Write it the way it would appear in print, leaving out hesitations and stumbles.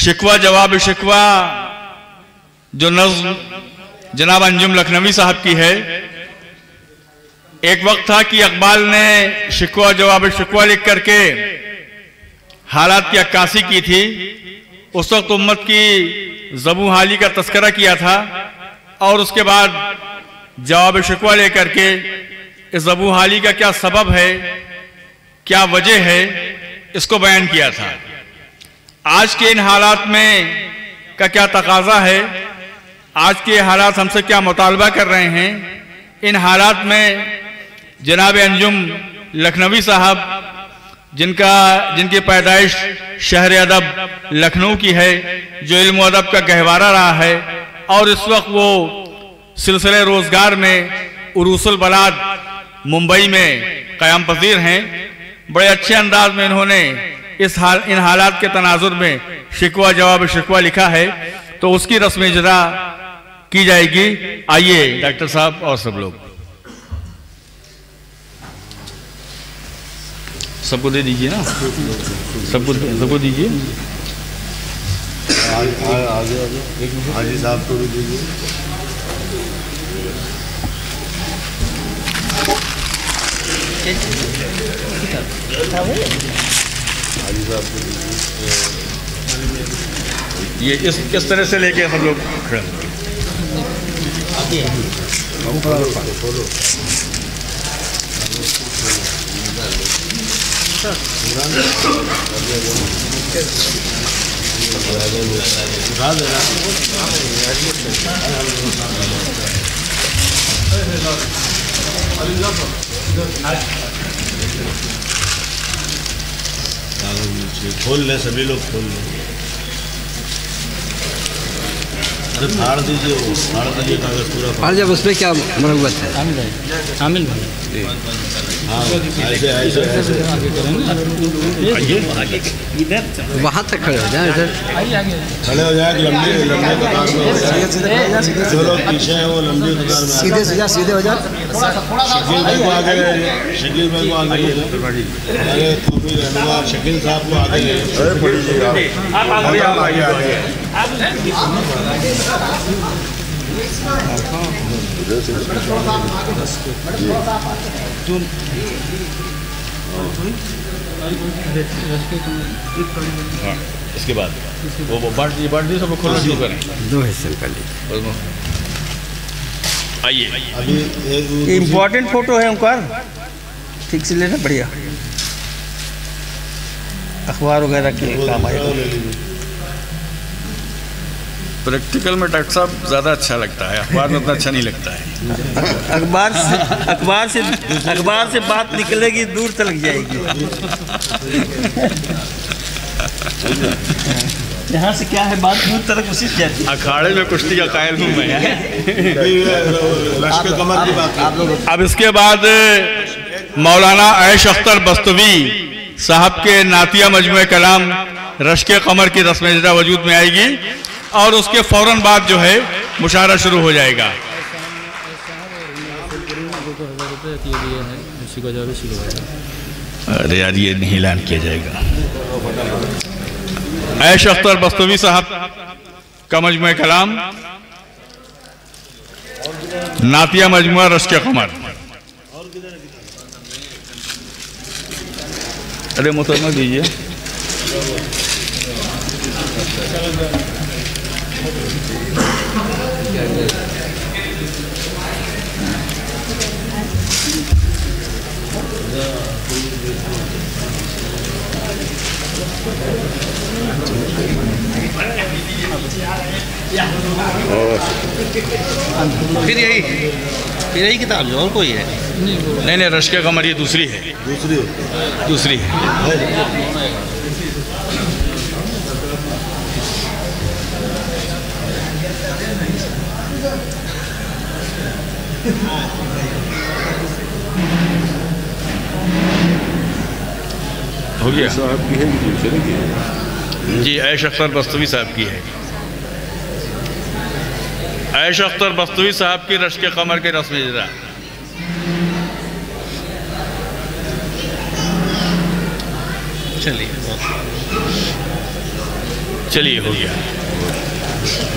शिकवा जवाब शिकवा जो नज़्म जनाब अंजुम लखनवी साहब की है। एक वक्त था कि इकबाल ने शिकवा जवाब शिकवा लिख करके हालात की अक्कासी की थी। उस वक्त उम्मत की ज़बू हाली का तस्करा किया था और उसके बाद जवाब शिकवा लेकर के इस ज़बू हाली का क्या सबब है, क्या वजह है, इसको बयान किया था। आज के इन हालात में का क्या तकाजा है, आज के हालात हमसे क्या मुतालबा कर रहे हैं। इन हालात में जनाब अंजुम लखनवी साहब जिनकी पैदाइश शहर अदब लखनऊ की है, जो इल्म अदब का गहवारा रहा है और इस वक्त वो सिलसिले रोजगार में उरूसुल बलाद मुंबई में क़याम पज़ीर हैं। बड़े अच्छे अंदाज में इन्होंने इन हालात के तनाजुर में शिकवा जवाब शिकवा लिखा है, तो उसकी रस्म इजरा की जाएगी। आइए डॉक्टर साहब और सब लोग, सबको दे दीजिए ना, सबको दीजिए। हाजी साहब को भी दीजिए। हाजी साहब को ये इस तरह से लेके हम लोग खड़े खोल ले, सभी लोग खोल ले। अरे फाड़ दीजिए, वो फाड़ दीजिए कागज पूरा फाड़। जब उसमें क्या मरम्मत है? शामिल हाँ, ऐसे ऐसे ऐसे वहाँ तक खड़े हो जाए, इधर खड़े हो जाए। लंबी लंबी कतार में जो लोग पीछे हैं वो लंबी कतार में सीधे हो जा। शकील भाई को आगे ले, शकील भाई को आगे ले, अरे शकील साहब को आगे ले। इसके बाद वो बांट दी, सब खोलना शुरू करें। दो हिस्से कर लीजिए। आइए, अभी इम्पोर्टेंट फोटो है ओंकार, ठीक से लेना, बढ़िया अखबार वगैरह के काम आएगा। प्रैक्टिकल में डॉक्टर साहब ज़्यादा अच्छा लगता है, अखबार में उतना अच्छा नहीं लगता है। अखबार से बात निकलेगी, दूर तक जाएगी। यहाँ से क्या है, बात दूर तक उसी से जाती है। अखाड़े में कुश्ती का कायल हूँ मैं। लश्कर कमर की बात। अब इसके बाद मौलाना ऐश अख्तर बस्तवी साहब के नातिया मजमूए कलाम रश्के कमर की रस्म इजरा वजूद में आएगी और उसके फौरन बाद जो है मुशायरा शुरू हो जाएगा। अरे यार, ये नहीं ऐलान किया जाएगा। ऐश अख्तर बस्तवी साहब का मजमूए कलाम नातिया मजमुआ रश्के कमर। अरे मुतरमा दीजिए। फिर यही किताब जो और कोई है? नहीं, रश्के कमर ये दूसरी है। दूसरी है। हो गया साहब की है कि दूसरे की है? जी, ऐश अख्तर बस्तवी साहब की है। ऐश अख्तर बस्तवी साहब की रश्के कमर के रस्म इजरा। चलिए, चलिए हो गया।